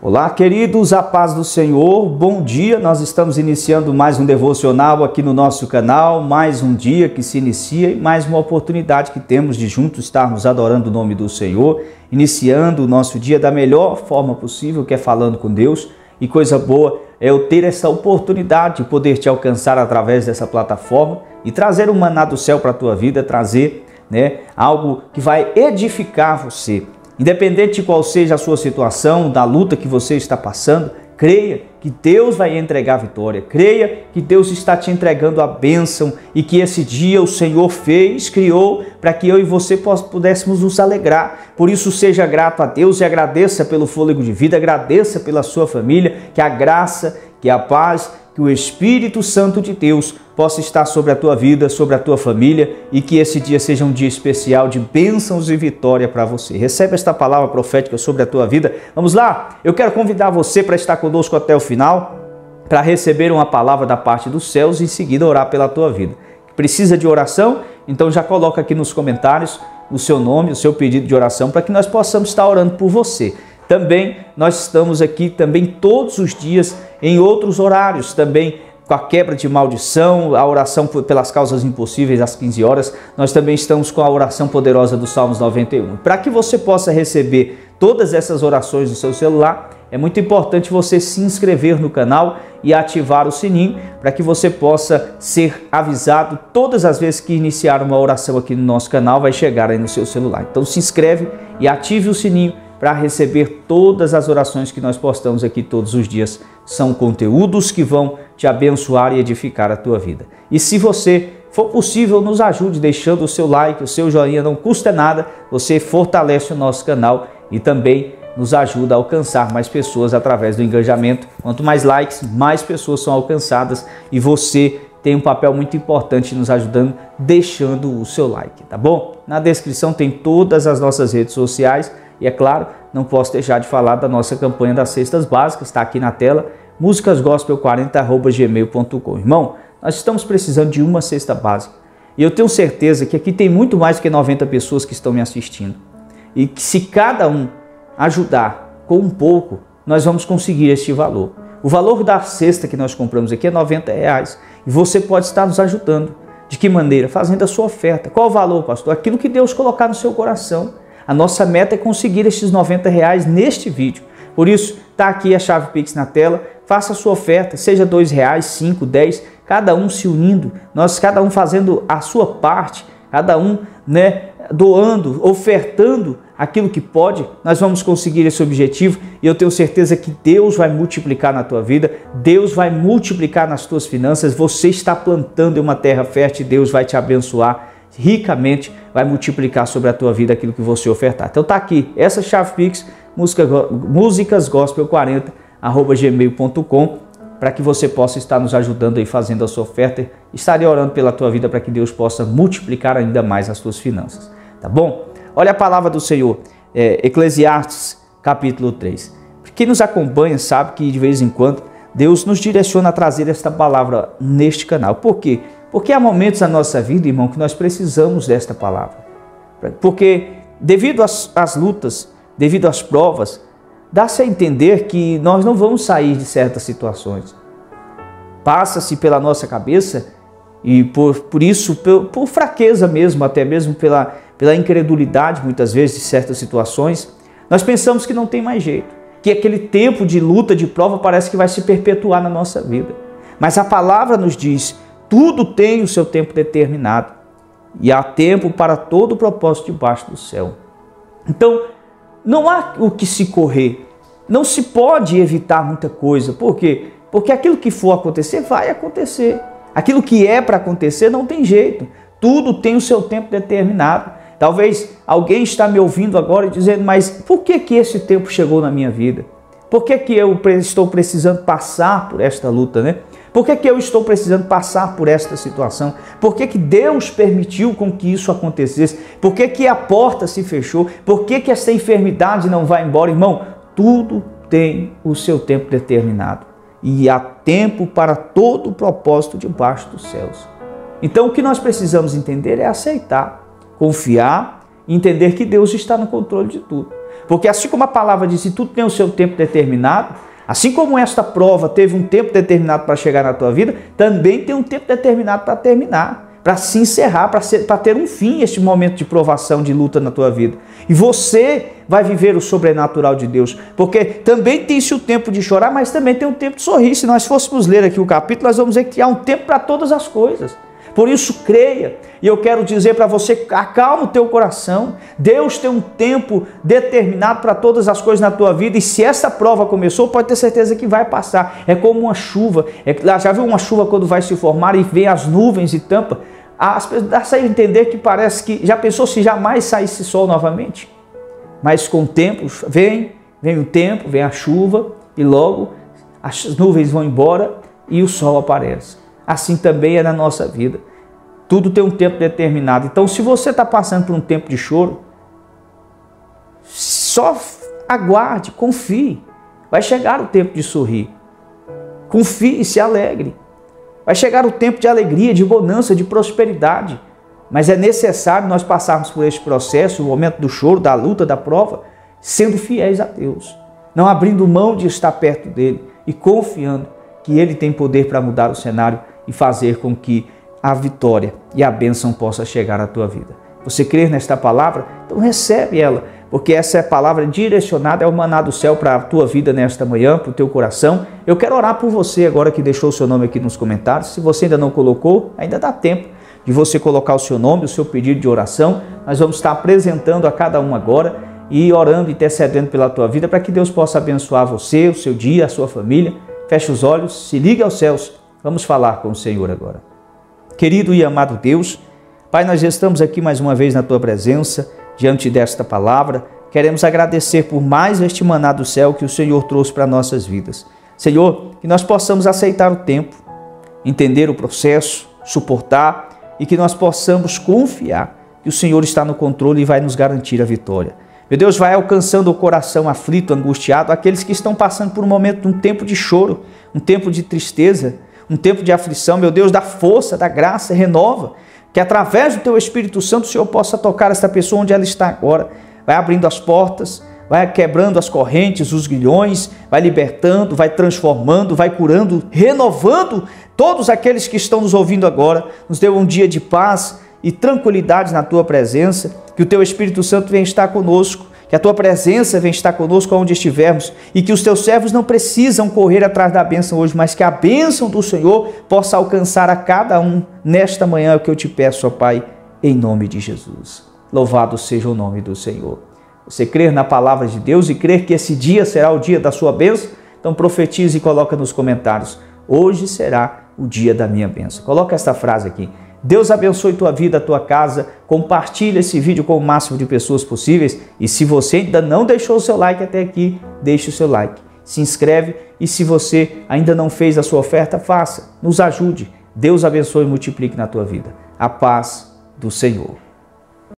Olá, queridos, a paz do Senhor, bom dia. Nós estamos iniciando mais um devocional aqui no nosso canal, mais um dia que se inicia e mais uma oportunidade que temos de juntos estarmos adorando o nome do Senhor, iniciando o nosso dia da melhor forma possível, que é falando com Deus. E coisa boa é eu ter essa oportunidade de poder te alcançar através dessa plataforma e trazer um maná do céu para a tua vida, trazer algo que vai edificar você. Independente de qual seja a sua situação, da luta que você está passando, creia que Deus vai entregar a vitória. Creia que Deus está te entregando a bênção e que esse dia o Senhor fez, criou, para que eu e você pudéssemos nos alegrar. Por isso, seja grato a Deus e agradeça pelo fôlego de vida, agradeça pela sua família, que a graça, que a paz, que o Espírito Santo de Deus possa estar sobre a tua vida, sobre a tua família e que esse dia seja um dia especial de bênçãos e vitória para você. Recebe esta palavra profética sobre a tua vida. Vamos lá? Eu quero convidar você para estar conosco até o final, para receber uma palavra da parte dos céus e em seguida orar pela tua vida. Precisa de oração? Então já coloca aqui nos comentários o seu nome, o seu pedido de oração para que nós possamos estar orando por você. Também nós estamos aqui também todos os dias em outros horários, também com a quebra de maldição, a oração pelas causas impossíveis às 15 horas. Nós também estamos com a oração poderosa do Salmos 91. Para que você possa receber todas essas orações no seu celular, é muito importante você se inscrever no canal e ativar o sininho para que você possa ser avisado todas as vezes que iniciar uma oração aqui no nosso canal, vai chegar aí no seu celular. Então se inscreve e ative o sininho para receber todas as orações que nós postamos aqui todos os dias. São conteúdos que vão te abençoar e edificar a tua vida. E se você for possível, nos ajude deixando o seu like, o seu joinha, não custa nada, você fortalece o nosso canal e também nos ajuda a alcançar mais pessoas através do engajamento. Quanto mais likes, mais pessoas são alcançadas e você tem um papel muito importante nos ajudando, deixando o seu like, tá bom? Na descrição tem todas as nossas redes sociais. E é claro, não posso deixar de falar da nossa campanha das cestas básicas, está aqui na tela, musicasgospel40@gmail.com. Irmão, nós estamos precisando de uma cesta básica. E eu tenho certeza que aqui tem muito mais do que 90 pessoas que estão me assistindo. E que se cada um ajudar com um pouco, nós vamos conseguir este valor. O valor da cesta que nós compramos aqui é R$90. E você pode estar nos ajudando. De que maneira? Fazendo a sua oferta. Qual o valor, pastor? Aquilo que Deus colocar no seu coração. A nossa meta é conseguir estes R$90 neste vídeo. Por isso, está aqui a chave Pix na tela. Faça a sua oferta, seja R$2, 5, 10, cada um se unindo. Cada um fazendo a sua parte, cada um doando, ofertando aquilo que pode. Nós vamos conseguir esse objetivo e eu tenho certeza que Deus vai multiplicar na tua vida. Deus vai multiplicar nas tuas finanças. Você está plantando em uma terra fértil e Deus vai te abençoar ricamente, vai multiplicar sobre a tua vida aquilo que você ofertar. Então tá aqui, essa chave Pix, musicasgospel40@gmail.com, para que você possa estar nos ajudando aí fazendo a sua oferta. Estarei orando pela tua vida para que Deus possa multiplicar ainda mais as tuas finanças, tá bom? Olha a palavra do Senhor, Eclesiastes capítulo 3. Quem nos acompanha sabe que de vez em quando Deus nos direciona a trazer esta palavra neste canal. Por quê? Porque há momentos na nossa vida, irmão, que nós precisamos desta palavra. Porque devido às lutas, devido às provas, dá-se a entender que nós não vamos sair de certas situações. Passa-se pela nossa cabeça e por isso, por fraqueza mesmo, até mesmo pela incredulidade muitas vezes de certas situações, nós pensamos que não tem mais jeito. Que aquele tempo de luta, de prova parece que vai se perpetuar na nossa vida. Mas a palavra nos diz: tudo tem o seu tempo determinado e há tempo para todo o propósito debaixo do céu. Então, não há o que se correr, não se pode evitar muita coisa. Por quê? Porque aquilo que for acontecer, vai acontecer. Aquilo que é para acontecer não tem jeito, tudo tem o seu tempo determinado. Talvez alguém está me ouvindo agora e dizendo: mas por que esse tempo chegou na minha vida? Por que eu estou precisando passar por esta luta, Por que eu estou precisando passar por esta situação? Por que Deus permitiu com que isso acontecesse? Por que a porta se fechou? Por que essa enfermidade não vai embora? Irmão, tudo tem o seu tempo determinado. E há tempo para todo o propósito debaixo dos céus. Então o que nós precisamos entender é aceitar, confiar e entender que Deus está no controle de tudo. Porque assim como a palavra diz, tudo tem o seu tempo determinado, assim como esta prova teve um tempo determinado para chegar na tua vida, também tem um tempo determinado para terminar, para se encerrar, para ter um fim este momento de provação, de luta na tua vida. E você vai viver o sobrenatural de Deus, porque também tem-se o tempo de chorar, mas também tem o tempo de sorrir. Se nós fôssemos ler aqui o capítulo, nós vamos ver que há um tempo para todas as coisas. Por isso, creia. E eu quero dizer para você, acalma o teu coração. Deus tem um tempo determinado para todas as coisas na tua vida. E se essa prova começou, pode ter certeza que vai passar. É como uma chuva. Já viu uma chuva quando vai se formar e vem as nuvens e tampa? As pessoas dá a entender que parece que... Já pensou se jamais saísse sol novamente? Mas com o tempo, vem o tempo, vem a chuva e logo as nuvens vão embora e o sol aparece. Assim também é na nossa vida. Tudo tem um tempo determinado. Então, se você está passando por um tempo de choro, só aguarde, confie. Vai chegar o tempo de sorrir. Confie e se alegre. Vai chegar o tempo de alegria, de bonança, de prosperidade. Mas é necessário nós passarmos por este processo, o momento do choro, da luta, da prova, sendo fiéis a Deus. Não abrindo mão de estar perto dele e confiando que ele tem poder para mudar o cenário e fazer com que a vitória e a bênção possa chegar à tua vida. Você crer nesta palavra? Então recebe ela, porque essa é a palavra direcionada, é o maná do céu para a tua vida nesta manhã, para o teu coração. Eu quero orar por você agora que deixou o seu nome aqui nos comentários. Se você ainda não colocou, ainda dá tempo de você colocar o seu nome, o seu pedido de oração. Nós vamos estar apresentando a cada um agora e orando, intercedendo pela tua vida, para que Deus possa abençoar você, o seu dia, a sua família. Feche os olhos, se ligue aos céus. Vamos falar com o Senhor agora. Querido e amado Deus, Pai, nós estamos aqui mais uma vez na tua presença, diante desta palavra. Queremos agradecer por mais este maná do céu que o Senhor trouxe para nossas vidas. Senhor, que nós possamos aceitar o tempo, entender o processo, suportar e que nós possamos confiar que o Senhor está no controle e vai nos garantir a vitória. Meu Deus, vai alcançando o coração aflito, angustiado, aqueles que estão passando por um momento, um tempo de choro, um tempo de tristeza, um tempo de aflição. Meu Deus, dá força, dá graça, renova, que através do teu Espírito Santo o Senhor possa tocar esta pessoa onde ela está agora. Vai abrindo as portas, vai quebrando as correntes, os grilhões, vai libertando, vai transformando, vai curando, renovando todos aqueles que estão nos ouvindo agora. Nos dê um dia de paz e tranquilidade na tua presença, que o teu Espírito Santo venha estar conosco, que a tua presença venha estar conosco onde estivermos e que os teus servos não precisam correr atrás da bênção hoje, mas que a bênção do Senhor possa alcançar a cada um nesta manhã, é o que eu te peço, ó Pai, em nome de Jesus. Louvado seja o nome do Senhor. Você crer na palavra de Deus e crer que esse dia será o dia da sua bênção? Então profetize e coloca nos comentários: hoje será o dia da minha bênção. Coloca esta frase aqui. Deus abençoe tua vida, tua casa. Compartilha esse vídeo com o máximo de pessoas possíveis. E se você ainda não deixou o seu like até aqui, deixe o seu like. Se inscreve e se você ainda não fez a sua oferta, faça. Nos ajude. Deus abençoe e multiplique na tua vida. A paz do Senhor.